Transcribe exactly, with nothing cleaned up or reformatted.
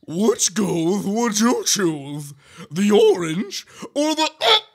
Which goose would you choose? The orange or the